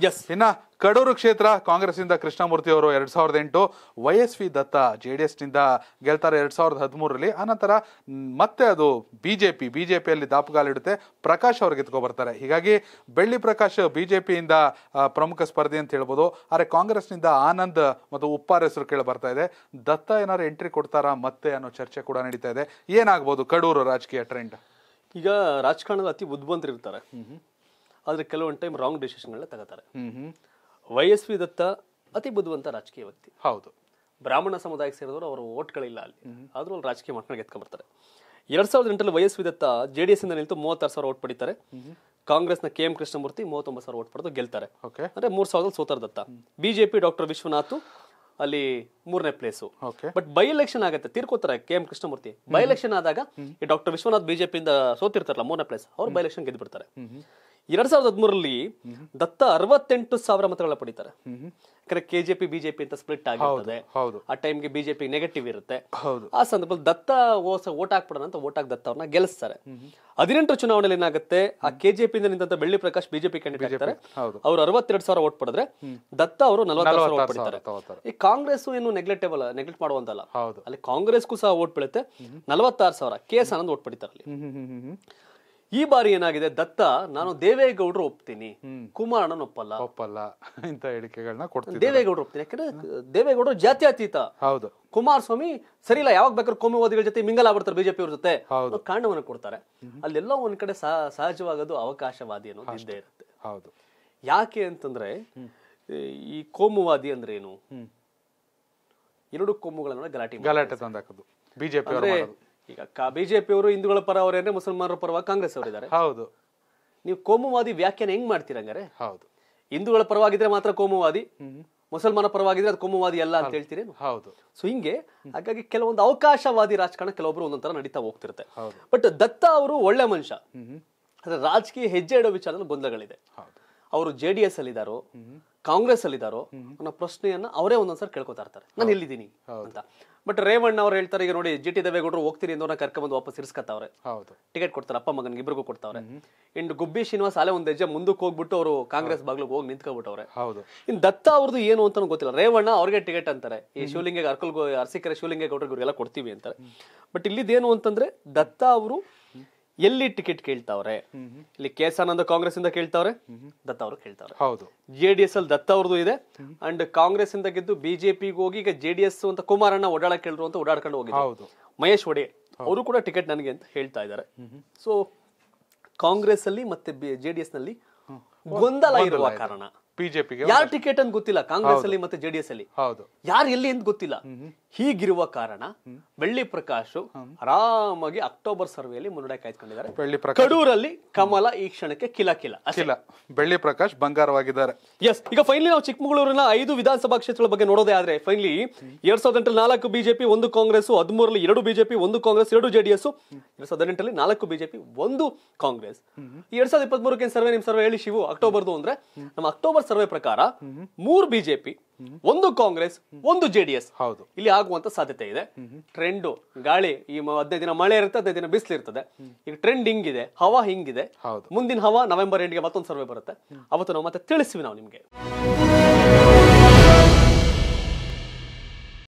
ಇನ್ನ ಕಡೂರು ಕ್ಷೇತ್ರ ಕಾಂಗ್ರೆಸ್ ಇಂದ ಕೃಷ್ಣಮೂರ್ತಿ ಅವರು 2008, YSV ದತ್ತ JDS ನಿಂದ ಗೆಲ್ತಾರೆ 2013ರಲ್ಲಿ. ಆನಂತರ ಮತ್ತೆ ಅದು ಬಿಜೆಪಿಯಲ್ಲಿ ದಾಪುಗಾಲಿಡುತ್ತೆ, ಪ್ರಕಾಶ್ ಅವ್ರು ಗೆದ್ಕೊ ಬರ್ತಾರೆ. ಹೀಗಾಗಿ ಬೆಳ್ಳಿ ಪ್ರಕಾಶ್ ಬಿಜೆಪಿಯಿಂದ ಪ್ರಮುಖ ಸ್ಪರ್ಧಿ ಅಂತ ಹೇಳ್ಬೋದು. ಆದರೆ ಕಾಂಗ್ರೆಸ್ನಿಂದ ಆನಂದ್ ಮತ್ತು ಉಪ್ಪಾರ್ ಹೆಸರು ಕೇಳಿ ಬರ್ತಾ ಇದೆ. ದತ್ತ ಏನಾದ್ರು ಎಂಟ್ರಿ ಕೊಡ್ತಾರಾ ಮತ್ತೆ ಅನ್ನೋ ಚರ್ಚೆ ಕೂಡ ನಡೀತಾ ಇದೆ. ಏನಾಗ್ಬೋದು ಕಡೂರು ರಾಜಕೀಯ ಟ್ರೆಂಡ್? ಈಗ ರಾಜಕಾರಣದ ಅತಿ ಬುದ್ಧಿವಂತರು ಇರ್ತಾರೆ, ಆದ್ರೆ ಕೆಲವೊಂದು ಟೈಮ್ ರಾಂಗ್ ಡಿಸಿಷನ್ಗಳನ್ನ ತಗೋತಾರೆ. YSV ದತ್ತ ಅತಿ ಬುದ್ಧಿವಂತ ರಾಜಕೀಯ ವ್ಯಕ್ತಿ. ಹೌದು, ಬ್ರಾಹ್ಮಣ ಸಮುದಾಯಕ್ಕೆ ಸೇರಿದವರು ಅವರು ಓಟ್ಗಳಿಲ್ಲ ಅಲ್ಲಿ, ಆದ್ರೂ ಅಲ್ಲಿ ರಾಜಕೀಯ ಮಾಡ್ಕೊಂಡು ಎತ್ಕೊಂಡ್ಬರ್ತಾರೆ. 2008ರಲ್ಲಿ YSV ದತ್ತ JDS ಇಂದ ನಿಂತು 36,000 ಓಟ್ ಪಡಿತಾರೆ. ಕಾಂಗ್ರೆಸ್ನ KM ಕೃಷ್ಣಮೂರ್ತಿ 39,000 ಓಟ್ ಪಡೆದು ಗೆಲ್ತಾರೆ. ಅಂದ್ರೆ 3,000 ಸೋತಾರ ದತ್ತ. ಬಿಜೆಪಿ ಡಾಕ್ಟರ್ ವಿಶ್ವನಾಥ್ ಅಲ್ಲಿ 3ನೇ ಪ್ಲೇಸು. ಬಟ್ ಬೈ ಎಲೆಕ್ಷನ್ ಆಗತ್ತೆ, ತೀರ್ಕೋತಾರೆ KM ಕೃಷ್ಣಮೂರ್ತಿ. ಬೈ ಎಲೆಕ್ಷನ್ ಆದಾಗ ಈ ಡಾಕ್ಟರ್ ವಿಶ್ವನಾಥ್ ಬಿಜೆಪಿಯಿಂದ ಸೋತಿರ್ತಾರಲ್ಲ 3ನೇ ಪ್ಲೇಸ್, ಅವ್ರು ಬೈ ಎಲೆಕ್ಷನ್ ಗೆದ್ದು ಬಿಡ್ತಾರೆ. 2013ರಲ್ಲಿ ದತ್ತ 68,000 ಮತಗಳ ಪಡಿತಾರೆ. ಯಾಕಂದ್ರೆ KJP ಬಿಜೆಪಿ ಅಂತ ಸ್ಪ್ಲಿಟ್ ಆಗಿರ್ತದೆ. ಆ ಟೈಮ್ಗೆ ಬಿಜೆಪಿ ನೆಗೆಟಿವ್ ಇರುತ್ತೆ. ಆ ಸಂದರ್ಭದಲ್ಲಿ ದತ್ತ ಓಟ್ ಹಾಕ್ಬಿಡೋಣ ಅಂತ ಓಟ್ ಹಾಕಿ ದತ್ತ ಅವ್ರನ್ನ ಗೆಲ್ಲಿಸ್ತಾರೆ. 18 ಚುನಾವಣೆಯಲ್ಲಿ ಏನಾಗುತ್ತೆ, ಆ KJP ಇಂದ ನಿಂತ ಬೆಳ್ಳಿ ಪ್ರಕಾಶ್ ಬಿಜೆಪಿ ಕ್ಯಾಂಡಿಡೇಟ್ ಆಗ್ತಾರೆ. ಅವ್ರು 62,000 ಓಟ್ ಪಡೆದ್ರೆ ದತ್ತ ಅವರು 40,000 ಓಟ್ ಪಡಿತಾರೆ. ಈ ಕಾಂಗ್ರೆಸ್ ಏನು ನೆಗ್ಲೆಕ್ಟ್ ಮಾಡುವಂತಲ್ಲ, ಅಲ್ಲಿ ಕಾಂಗ್ರೆಸ್ಗೂ ಸಹ ಓಟ್ ಬೀಳುತ್ತೆ. 46,000 KS ಆನಂದ್ ಓಟ್ ಪಡಿತಾರೆ ಅಲ್ಲಿ. ಈ ಬಾರಿ ಏನಾಗಿದೆ, ದತ್ತ ನಾನು ದೇವೇಗೌಡರು ಒಪ್ತೀನಿ, ಕುಮಾರಣ್ಣನ ಒಪ್ಪಲ್ಲ ಇಂತ ಹೇಳಿಕೆಗಳನ್ನ ಕೊಡ್ತೀನಿ. ದೇವೇಗೌಡರು ಒಪ್ತೀನಿ, ಯಾಕಂದ್ರೆ ದೇವೇಗೌಡರು ಜಾತ್ಯತೀತ. ಹೌದು, ಕುಮಾರಸ್ವಾಮಿ ಸರಿ ಇಲ್ಲ, ಯಾವಾಗ ಬೇಕಾದ್ರೆ ಕೋಮುವಾದಿಗಳ ಜೊತೆ ಮಿಂಗಲ್ ಆಗ್ಬಿಡ್ತಾರೆ ಬಿಜೆಪಿ ಅವ್ರ ಜೊತೆ, ಕಾರಣವನ್ನು ಕೊಡ್ತಾರೆ. ಅಲ್ಲೆಲ್ಲೋ ಒಂದ್ ಕಡೆ ಸಹಜವಾಗೋದು ಅವಕಾಶವಾದಿ ಅನ್ನೋದು ಇದ್ದೇ ಇರುತ್ತೆ. ಹೌದು, ಯಾಕೆ ಅಂತಂದ್ರೆ ಈ ಕೋಮುವಾದಿ ಅಂದ್ರೆ ಏನು, ಎರಡು ಕೋಮುಗಳ ಗಲಾಟೆ ತಂದಾಕೋದು ಬಿಜೆಪಿ. ಈಗ ಬಿಜೆಪಿ ಅವರು ಹಿಂದೂಗಳ ಪರ ಅವರೇನೆ, ಮುಸಲ್ಮಾನರ ಪರವಾಗಿ ಕಾಂಗ್ರೆಸ್ ಅವರಿದ್ದಾರೆ. ಹೌದು, ನೀವು ಕೋಮುವಾದಿ ವ್ಯಾಖ್ಯಾನ ಹೆಂಗ್ ಮಾಡ್ತೀರಂಗಾರೆ? ಹೌದು, ಹಿಂದೂಗಳ ಪರವಾಗಿದ್ರೆ ಮಾತ್ರ ಕೋಮುವಾದಿ, ಮುಸಲ್ಮಾನ ಪರವಾಗಿದ್ರೆ ಅದು ಕೋಮುವಾದಿ ಅಲ್ಲ ಅಂತ ಹೇಳ್ತೀರಿ. ಹೌದು. ಸೊ ಹಿಂಗೆ ಹಾಗಾಗಿ ಕೆಲವೊಂದು ಅವಕಾಶವಾದಿ ರಾಜಕಾರಣ ಕೆಲವೊಬ್ರು ಒಂದೊಂದರ ನಡೀತಾ ಹೋಗ್ತಿರುತ್ತೆ. ಬಟ್ ದತ್ತ ಅವರು ಒಳ್ಳೆ ಮನುಷ್ಯ, ಆದ್ರೆ ರಾಜಕೀಯ ಹೆಜ್ಜೆ ಇಡೋ ವಿಚಾರದಲ್ಲಿ ಗೊಂದಲಗಳಿದೆ. ಅವರು JDS ಅಲ್ಲಿ ಇದಾರೋ ಕಾಂಗ್ರೆಸ್ ಅಲ್ಲಿ ಇದಾರೋ ಅನ್ನೋ ಪ್ರಶ್ನೆಯನ್ನ ಅವರೇ ಒಂದೊಂದ್ಸರಿ ಕೇಳ್ಕೊತಾ ಇರ್ತಾರೆ, ನಾನು ಎಲ್ಲಿದ್ದೀನಿ ಅಂತ. ಬಟ್ ರೇವಣ್ಣ ಅವ್ರು ಹೇಳ್ತಾರೆ, ಈಗ ನೋಡಿ GT ದೇವೇಗೌಡರು ಹೋಗ್ತೀನಿ ಅಂತ ಕರ್ಕೊಂಡ್ಬಂದು ವಾಪಸ್ ಇರಿಸ್ಕತ್ತವ್ರೆ, ಟಿಕೆಟ್ ಕೊಡ್ತಾರೆ, ಅಪ್ಪ ಮಗನ್ಗೆ ಇಬ್ರಿಗೂ ಕೊಡ್ತಾವ್ರೆ. ಇನ್ನು ಗುಬ್ಬಿ ಶ್ರೀನಿವಾಸ್ ಅಲ್ಲೇ ಒಂದ್ ಹೆಜ್ಜೆ ಮುಂದಕ್ಕೆ ಹೋಗ್ಬಿಟ್ಟು ಅವರು ಕಾಂಗ್ರೆಸ್ ಬಾಗ್ಲಿಗೆ ಹೋಗಿ ನಿಂತ್ಕೊಬಿಟ್ಟವ್ರೆ. ಇನ್ ದತ್ತ ಅವ್ರದ್ದು ಏನು ಅಂತ ಗೊತ್ತಿಲ್ಲ. ರೇವಣ್ಣ ಅವ್ರಿಗೆ ಟಿಕೆಟ್ ಅಂತಾರೆ, ಈ ಶಿವಲಿಂಗ ಅರಸೀಕೆರೆ ಶಿವಲಿಂಗೇಗೌಡರಿಗೆ ಇವ್ರಿಗೆಲ್ಲ ಕೊಡ್ತೀವಿ ಅಂತಾರೆ. ಬಟ್ ಇಲ್ಲಿದೇನು ಅಂತಂದ್ರೆ ದತ್ತ ಅವರು ಎಲ್ಲಿ ಟಿಕೆಟ್ ಕೇಳ್ತಾವ್ರೆ, ಇಲ್ಲಿ KS ಆನಂದ್ ಕಾಂಗ್ರೆಸ್ ಇಂದ ಕೇಳ್ತಾವ್ರೆ, ದತ್ತ ಅವರು ಕೇಳ್ತಾವ್ರೆ. JDS ಅಲ್ಲಿ ದತ್ತ ಅವ್ರದ್ದು ಇದೆ, ಅಂಡ್ ಕಾಂಗ್ರೆಸ್ ಇಂದ ಗೆದ್ದು ಬಿಜೆಪಿಗೆ ಹೋಗಿ ಈಗ JDS ಅಂತ ಕುಮಾರಣ್ಣ ಓಡಾಡಕ್ ಕೇಳಿದ್ರು ಅಂತ ಓಡಾಡ್ಕೊಂಡು ಹೋಗಿದ್ರು. ಮಹೇಶ್ ಒಡೆಯರ್ ಅವರು ಕೂಡ ಟಿಕೆಟ್ ನನಗೆ ಅಂತ ಹೇಳ್ತಾ ಇದ್ದಾರೆ. ಸೊ ಕಾಂಗ್ರೆಸ್ ಅಲ್ಲಿ ಮತ್ತೆ JDS ನಲ್ಲಿ ಗೊಂದಲ ಇರುವ ಕಾರಣ ಬಿಜೆಪಿಗೆ ಯಾರು ಟಿಕೆಟ್ ಅಂತ ಗೊತ್ತಿಲ್ಲ, ಕಾಂಗ್ರೆಸ್ ಅಲ್ಲಿ ಮತ್ತೆ JDS ಅಲ್ಲಿ ಯಾರು ಎಲ್ಲಿ ಅಂತ ಗೊತ್ತಿಲ್ಲ. ಹೀಗಿರುವ ಕಾರಣ ಬೆಳ್ಳಿ ಪ್ರಕಾಶ್ ಆರಾಮಾಗಿ ಅಕ್ಟೋಬರ್ ಸರ್ವೆಯಲ್ಲಿ ಮುನ್ನಡೆ ಕಾಯ್ದುಕೊಂಡಿದ್ದಾರೆ. ಕಡೂರಲ್ಲಿ ಕಮಲ ಈ ಕ್ಷಣಕ್ಕೆ ಕಿಲ. ಬೆಳ್ಳಿ ಪ್ರಕಾಶ್ ಬಂಗಾರವಾಗಿದ್ದಾರೆ. ಎಸ್, ಈಗ ಫೈನಲಿ ನಾವು ಚಿಕ್ಕಮಗಳೂರಿನ 5 ವಿಧಾನಸಭಾ ಕ್ಷೇತ್ರಗಳ ಬಗ್ಗೆ ನೋಡೋದೇ ಆದ್ರೆ, ಫೈನಲಿ 2008ರಲ್ಲಿ 4 ಬಿಜೆಪಿ 1 ಕಾಂಗ್ರೆಸ್, 2013ರಲ್ಲಿ 2 ಬಿಜೆಪಿ 1 ಕಾಂಗ್ರೆಸ್ 2 JDS, 2018ರಲ್ಲಿ 4 ಬಿಜೆಪಿ 1 ಕಾಂಗ್ರೆಸ್. 2023ಕ್ಕೆ ಸರ್ವೆ ನಿಮ್ ಸರ್ವೆ ಹೇಳಿ ಶಿವು ಅಕ್ಟೋಬರ್ದು ಅಂದ್ರೆ, ನಮ್ಮ ಅಕ್ಟೋಬರ್ ಸರ್ವೆ ಪ್ರಕಾರ 3 ಬಿಜೆಪಿ 1 ಕಾಂಗ್ರೆಸ್ 1 JDS ಇಲ್ಲಿ ಆಗುವಂತ ಸಾಧ್ಯತೆ ಇದೆ. ಟ್ರೆಂಡ್ ಗಾಳಿ ಈ 15 ದಿನ ಮಳೆ ಇರುತ್ತೆ, 15 ದಿನ ಬಿಸಿಲು ಇರ್ತದೆ. ಈಗ ಟ್ರೆಂಡ್ ಹಿಂಗಿದೆ, ಹವಾ ಹಿಂಗಿದೆ. ಮುಂದಿನ ಹವಾ ನವೆಂಬರ್ ಎಂಡ್ಗೆ ಮತ್ತೊಂದು ಸರ್ವೆ ಬರುತ್ತೆ, ಅವತ್ತು ನಾವು ಮತ್ತೆ ತಿಳಿಸ್ತೀವಿ ನಾವು ನಿಮ್ಗೆ.